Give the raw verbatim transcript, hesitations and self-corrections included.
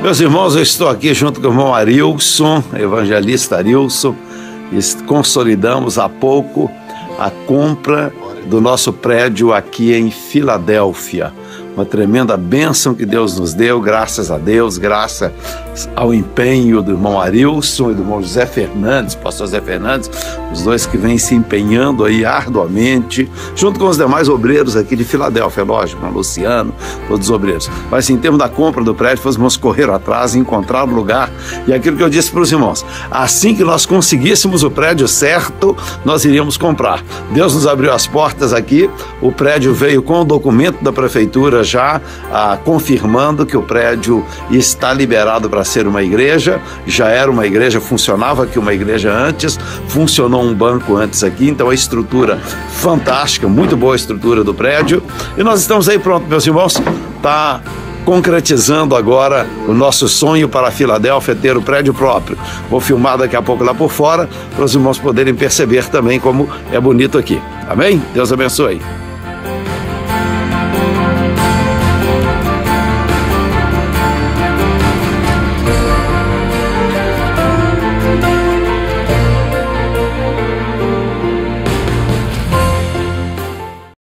Meus irmãos, eu estou aqui junto com o irmão Arilson, evangelista Arilson, e consolidamos há pouco a compra do nosso prédio aqui em Filadélfia. Uma tremenda bênção que Deus nos deu, graças a Deus, graças ao empenho do irmão Arilson e do irmão José Fernandes, pastor José Fernandes, os dois que vêm se empenhando aí arduamente, junto com os demais obreiros aqui de Filadélfia, lógico, o Luciano, todos os obreiros. Mas assim, em termos da compra do prédio, os irmãos correram atrás, encontraram o lugar, e aquilo que eu disse para os irmãos, assim que nós conseguíssemos o prédio certo, nós iríamos comprar. Deus nos abriu as portas aqui, o prédio veio com o documento da prefeitura já ah, confirmando que o prédio está liberado para ser uma igreja. Já era uma igreja, funcionava aqui uma igreja antes, funcionou um banco antes aqui, então a estrutura fantástica, muito boa a estrutura do prédio, e nós estamos aí pronto, meus irmãos, tá concretizando agora o nosso sonho para a Filadélfia, ter o prédio próprio. Vou filmar daqui a pouco lá por fora, para os irmãos poderem perceber também como é bonito aqui. Amém? Deus abençoe.